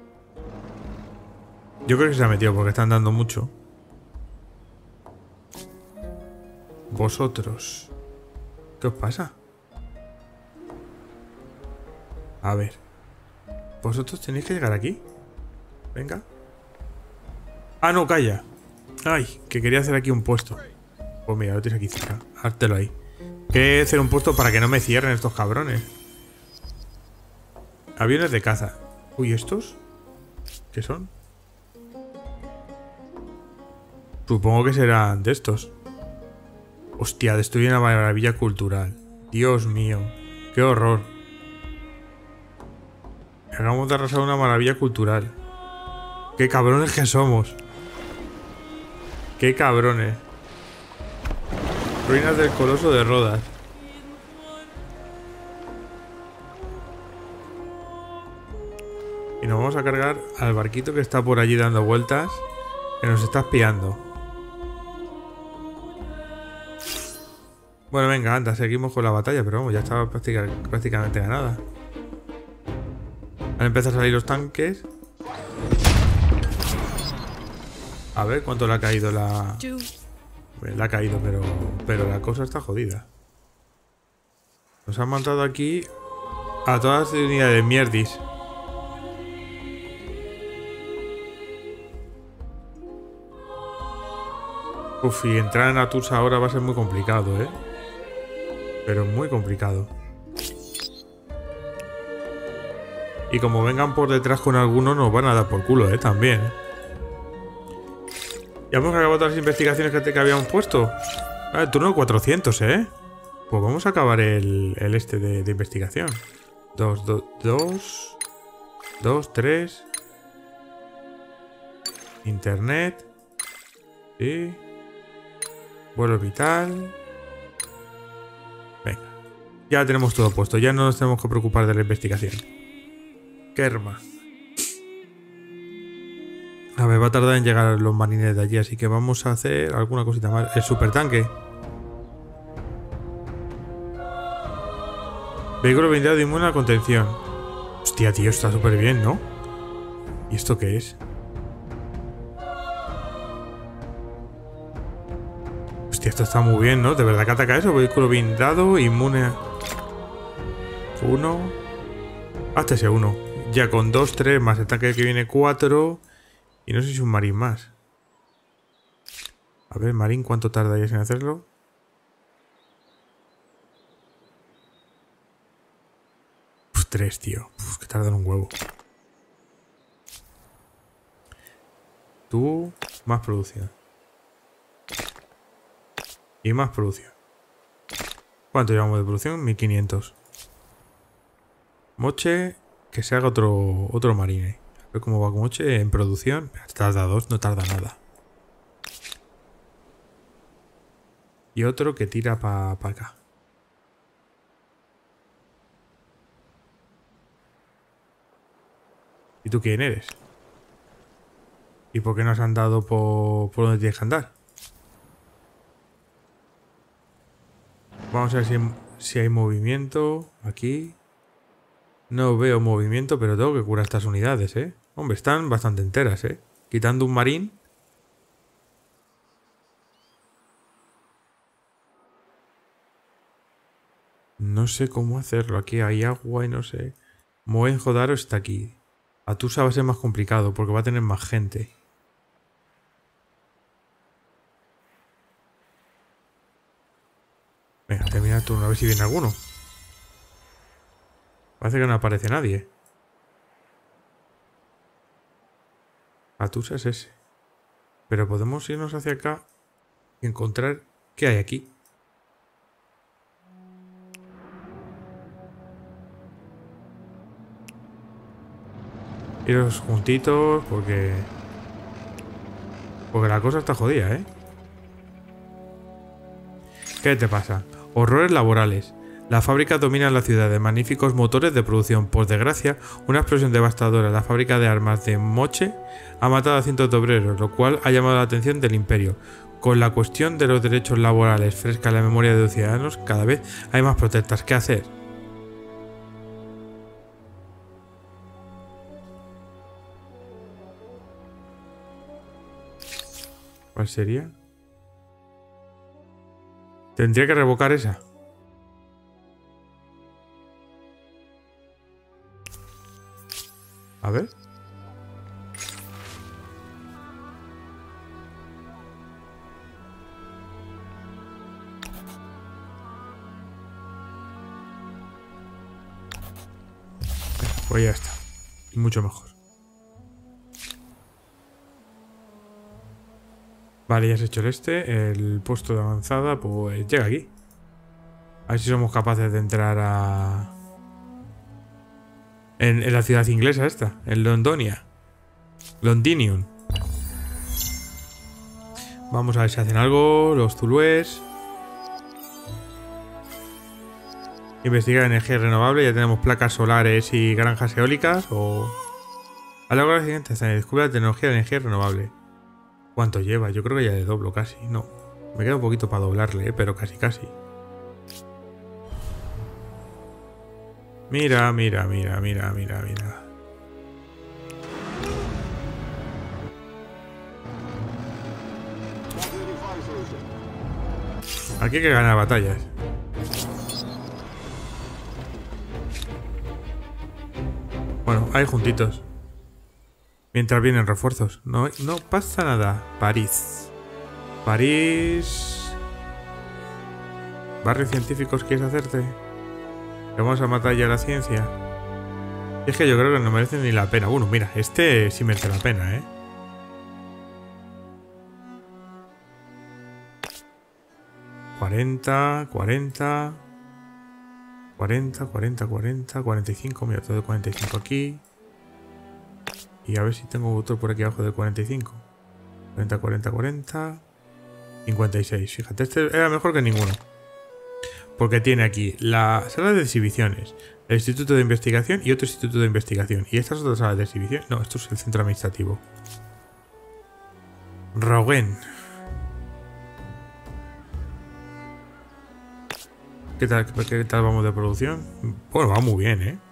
Yo creo que se ha metido porque están dando mucho. Vosotros. ¿Qué os pasa? A ver. Vosotros tenéis que llegar aquí. Venga. Ah, no, calla. Ay, que quería hacer aquí un puesto. Pues mira, lo tienes aquí cerca. Hártelo ahí. Quería hacer un puesto para que no me cierren estos cabrones. Aviones de caza. Uy, ¿estos? ¿Qué son? Supongo que serán de estos. Hostia, destruye una maravilla cultural. Dios mío. Qué horror. Acabamos de arrasar una maravilla cultural. Qué cabrones que somos. Qué cabrones. Ruinas del Coloso de Rodas. Y nos vamos a cargar al barquito que está por allí dando vueltas. Que nos está espiando. Bueno, venga, anda, seguimos con la batalla. Pero vamos, ya estaba prácticamente ganada. Han empezado a salir los tanques. A ver cuánto le ha caído la... Le ha caído, pero la cosa está jodida. Nos han mandado aquí a todas las unidades de mierdis. Uf, y entrar en Atus ahora va a ser muy complicado, ¿eh? Pero muy complicado. Y como vengan por detrás con alguno, nos van a dar por culo, ¿eh? También, ¿eh? Ya hemos acabado todas las investigaciones que habíamos puesto. Ah, el turno 400, ¿eh? Pues vamos a acabar el este de investigación. 2, 3. Internet. Sí. Vuelo vital. Venga. Ya tenemos todo puesto. Ya no nos tenemos que preocupar de la investigación. Kerma. A ver, va a tardar en llegar los marines de allí, así que vamos a hacer alguna cosita más. El supertanque. Vehículo blindado inmune a contención. Hostia, tío, está súper bien, ¿no? ¿Y esto qué es? Hostia, esto está muy bien, ¿no? ¿De verdad que ataca eso? Vehículo blindado, inmune a... 1. Hasta ese 1. Ya con 2, 3 más el tanque que viene 4. Y no sé si un marín más. A ver, marín, ¿cuánto tardarías en hacerlo? Uf, 3, tío. Uf, que tardan un huevo. Tú, más producción. Y más producción. ¿Cuánto llevamos de producción? 1500. Moche, que se haga otro marine. A ver cómo va con Moche en producción. Tarda 2, no tarda nada. Y otro que tira para acá. ¿Y tú quién eres? ¿Y por qué no has andado por donde tienes que andar? Vamos a ver si hay movimiento aquí. No veo movimiento, pero tengo que curar estas unidades, ¿eh? Hombre, están bastante enteras, ¿eh? Quitando un marín. No sé cómo hacerlo. Aquí hay agua y no sé. Mohenjo-Daro está aquí. Atusa va a ser más complicado porque va a tener más gente. Venga, termina el turno a ver si viene alguno. Parece que no aparece nadie. Atusa es ese. Pero podemos irnos hacia acá y encontrar qué hay aquí. Iros juntitos porque la cosa está jodida, ¿eh? ¿Qué te pasa? Horrores laborales. La fábrica domina la ciudad de magníficos motores de producción. Por desgracia, una explosión devastadora en la fábrica de armas de Moche ha matado a cientos de obreros, lo cual ha llamado la atención del imperio. Con la cuestión de los derechos laborales fresca en la memoria de los ciudadanos, cada vez hay más protestas. ¿Qué hacer? ¿Cuál sería? Tendría que revocar esa. A ver. Pues ya está. Y mucho mejor. Vale, ya has hecho el puesto de avanzada, pues llega aquí. A ver si somos capaces de entrar a... En la ciudad inglesa esta, en Londonia. Londinium. Vamos a ver si hacen algo, los zulúes. Investigar energía renovable, ya tenemos placas solares y granjas eólicas o... A lo largo de la siguiente se descubre la tecnología de energía renovable. ¿Cuánto lleva? Yo creo que ya le doblo casi. No, me queda un poquito para doblarle, pero casi. Mira. Aquí hay que ganar batallas. Bueno, hay juntitos. Mientras vienen refuerzos. No pasa nada. París. ¿Barrios científicos quieres hacerte? ¿Que vamos a matar ya la ciencia? Es que yo creo que no merece ni la pena. Bueno, mira, este sí merece la pena, ¿eh? ...40... 45... Mira, todo de 45 aquí. Y a ver si tengo otro por aquí abajo de 45. 40... 56. Fíjate, este era mejor que ninguno. Porque tiene aquí la sala de exhibiciones, el instituto de investigación y otro instituto de investigación. ¿Y esta es otra sala de exhibición? No, esto es el centro administrativo. Rouen. ¿Qué tal vamos de producción? Bueno, va muy bien, ¿eh?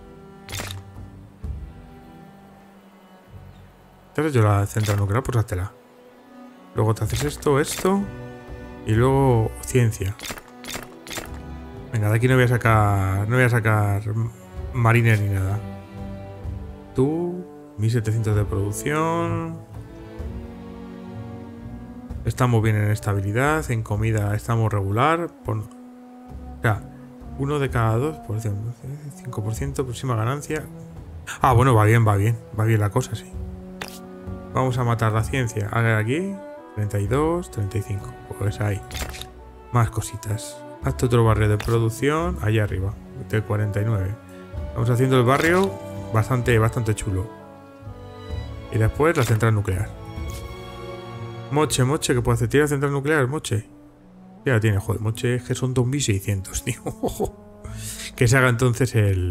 ¿Te has hecho la central nuclear? Pues háztela. Luego te haces esto. Y luego ciencia. Venga, de aquí no voy a sacar marines ni nada. Tú, 1700 de producción. Estamos bien en estabilidad, en comida estamos regular. O sea, 1 de cada 2, 5% próxima ganancia. Ah, bueno, va bien la cosa, sí. Vamos a matar la ciencia. A ver aquí, 32, 35. Pues ahí. Más cositas. Hazte otro barrio de producción allá arriba, de 49. Vamos haciendo el barrio bastante chulo. Y después la central nuclear. Moche, ¿qué puede hacer? ¿Tiene la central nuclear, Moche? Ya la tiene, joder, Moche, es que son 2600, tío. Que se haga entonces el...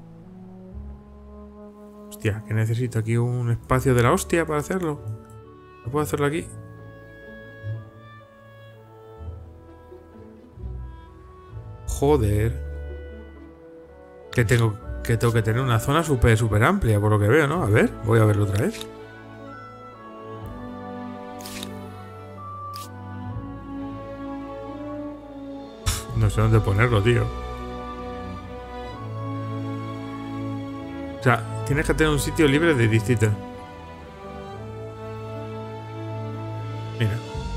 Hostia, que necesito aquí un espacio de la hostia para hacerlo. ¿No puedo hacerlo aquí? Joder. Que tengo Que tengo que tener una zona súper amplia, por lo que veo, ¿no? A ver, voy a verlo otra vez. No sé dónde ponerlo, tío. O sea, tienes que tener un sitio libre de distrito. Mira.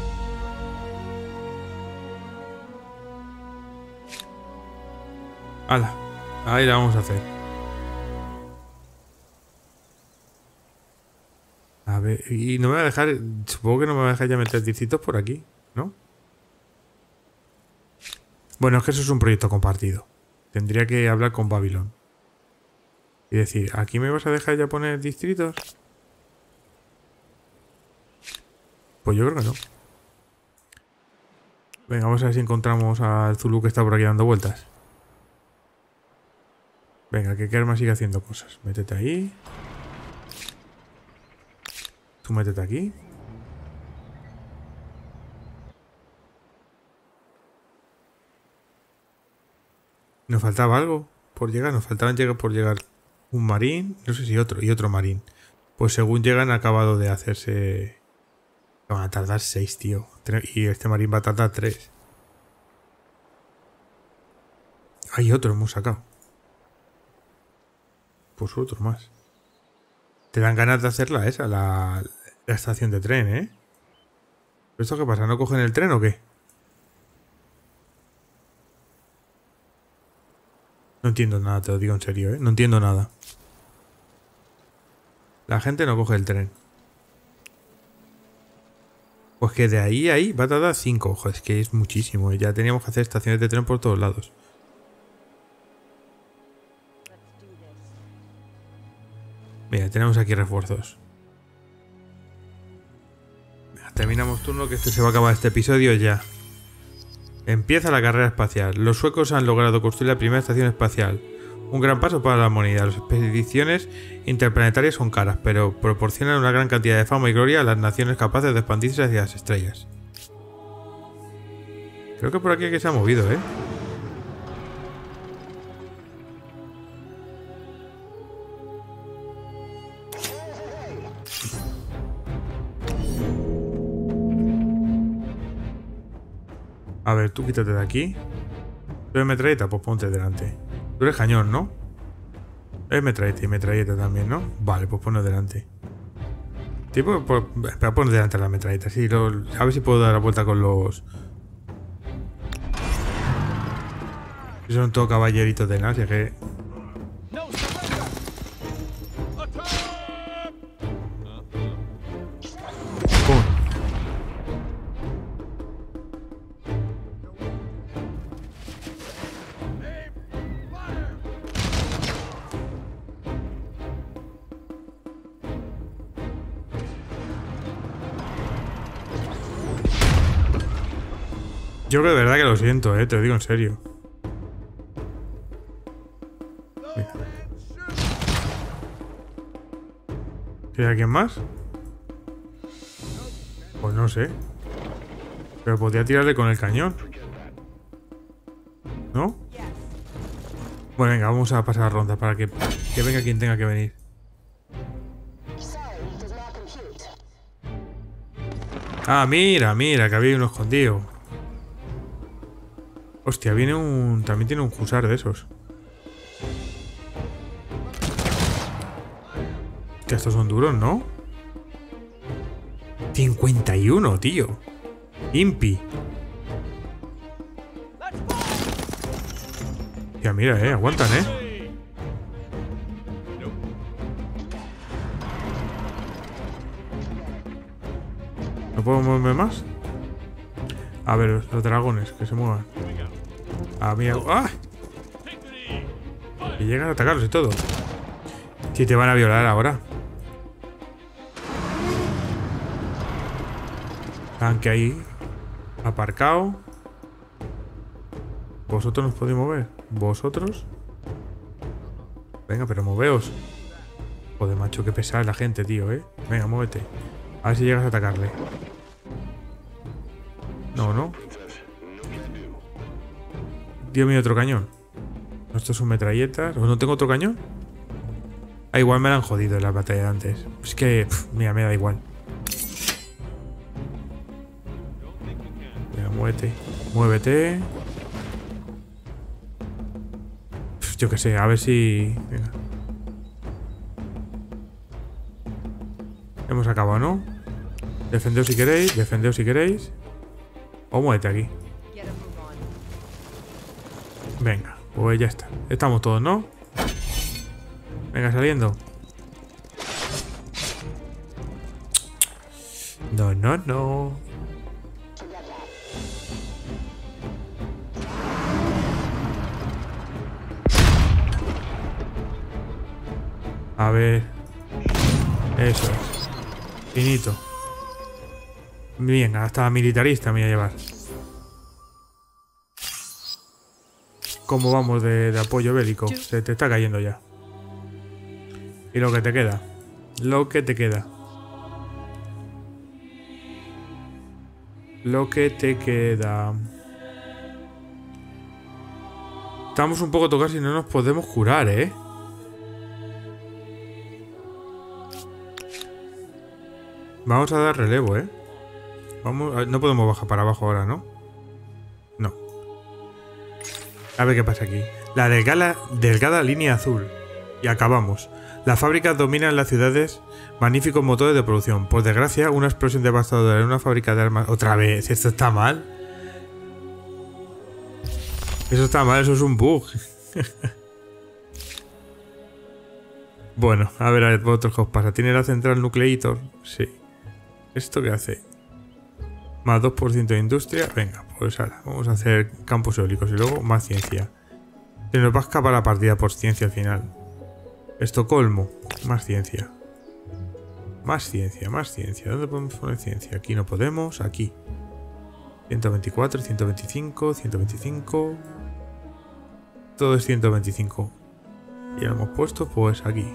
¡Hala! Ahí la vamos a hacer. A ver, y no me va a dejar... Supongo que no me va a dejar ya meter distritos por aquí, ¿no? Bueno, es que eso es un proyecto compartido. Tendría que hablar con Babylon. Y decir, ¿aquí me vas a dejar ya poner distritos? Pues yo creo que no. Venga, vamos a ver si encontramos al Zulu que está por aquí dando vueltas. Venga, que Kerma sigue haciendo cosas. Métete ahí. Tú métete aquí. Nos faltaba algo por llegar. Nos faltaban llegar por llegar un marín. No sé si otro. Y otro marín. Pues según llegan ha acabado de hacerse... Van a tardar 6, tío. Y este marín va a tardar 3. Hay otro, hemos sacado. Pues otro más. Te dan ganas de hacerla esa, la estación de tren, ¿eh? ¿Esto qué pasa? ¿No cogen el tren o qué? No entiendo nada, te lo digo en serio, ¿eh? No entiendo nada. La gente no coge el tren. Pues que de ahí a ahí va a tardar 5. Ojo, es que es muchísimo. Ya teníamos que hacer estaciones de tren por todos lados. Mira, tenemos aquí refuerzos. Terminamos turno, que este se va a acabar este episodio ya. Empieza la carrera espacial. Los suecos han logrado construir la primera estación espacial. Un gran paso para la humanidad. Las expediciones interplanetarias son caras, pero proporcionan una gran cantidad de fama y gloria a las naciones capaces de expandirse hacia las estrellas. Creo que por aquí es que se ha movido, ¿eh? A ver, tú quítate de aquí. ¿Tú eres metralleta? Pues ponte delante. Tú eres cañón, ¿no? Eres metralleta y metralleta también, ¿no? Vale, pues ponlo delante. Sí, pues, espera, ponlo delante de la metralleta. Sí, a ver si puedo dar la vuelta con los... Son todos caballeritos de Nasia que... ¡Pum! Yo creo de verdad que lo siento, te lo digo en serio. Mira. ¿Hay alguien más? Pues no sé. Pero podría tirarle con el cañón. ¿No? Bueno, venga, vamos a pasar ronda para que venga quien tenga que venir. Ah, mira, mira, que había uno escondido. Hostia, viene un... También tiene un husar de esos. Que estos son duros, ¿no? 51, tío. Impi. Ya, mira, aguantan, ¿No puedo moverme más? A ver, los dragones, que se muevan. Ah, mira. ¡Ah! Y llegan a atacarlos y todo. Si te van a violar ahora. Tanque ahí. Aparcado. ¿Vosotros nos podéis mover? ¿Vosotros? Venga, pero moveos. Joder, macho, qué pesada es la gente, tío, Venga, muévete. A ver si llegas a atacarle. No, no. Dios mío, otro cañón. Estos son metralletas. ¿O no tengo otro cañón? Ah, igual me la han jodido en la batalla de antes. Es que, mira, me da igual. Venga, muévete. Muévete. Yo qué sé, a ver si... Venga. Hemos acabado, ¿no? Defendeos si queréis, defendeos si queréis. O muévete aquí. Venga, pues ya está. Estamos todos, ¿no? Venga, saliendo. No, no, no. A ver. Eso es. Finito. Bien, hasta militarista me voy a llevar. ¿Cómo vamos de apoyo bélico? Se te está cayendo ya. Y lo que te queda. Lo que te queda. Lo que te queda. Estamos un poco tocados y no nos podemos curar, ¿eh? Vamos a dar relevo, ¿eh? Vamos, no podemos bajar para abajo ahora, ¿no? No. A ver qué pasa aquí. La delgada línea azul. Y acabamos. Las fábricas dominan las ciudades. Magníficos motores de producción. Por desgracia, una explosión devastadora en una fábrica de armas. Otra vez. Esto está mal. Eso está mal. Eso es un bug. Bueno, a ver vosotros qué os pasa. ¿Tiene la central Nucleator? Sí. ¿Esto qué hace? Más 2% de industria. Venga, pues ahora vamos a hacer campos eólicos y luego más ciencia. Se nos va a escapar la partida por ciencia al final. Estocolmo, más ciencia. Más ciencia, más ciencia. ¿Dónde podemos poner ciencia? Aquí no podemos, aquí. 124, 125, 125. Todo es 125. Y lo hemos puesto pues aquí.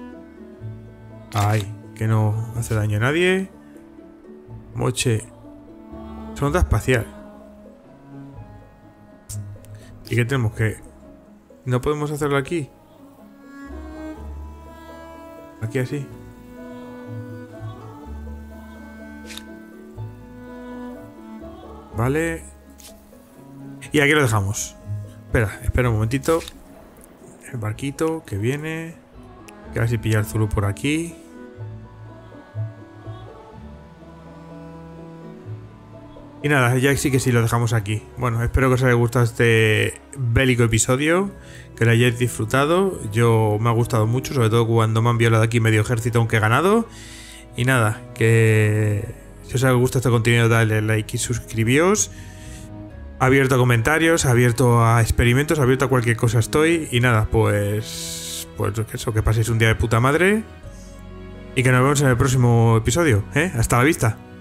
Ahí, que no hace daño a nadie. Moche. Sonda espacial. ¿Y qué tenemos que...? ¿No podemos hacerlo aquí? Aquí así. Vale. Y aquí lo dejamos. Espera un momentito. El barquito que viene. Que a ver si pilla el Zulu por aquí. Y nada, ya sí que sí lo dejamos aquí. Bueno, espero que os haya gustado este bélico episodio, que lo hayáis disfrutado. Yo me ha gustado mucho, sobre todo cuando me han violado aquí medio ejército, aunque he ganado. Y nada, que si os ha gustado este contenido, dale like y suscribíos. Abierto a comentarios, abierto a experimentos, abierto a cualquier cosa estoy. Y nada, pues eso, que paséis un día de puta madre. Y que nos vemos en el próximo episodio, ¿eh? Hasta la vista.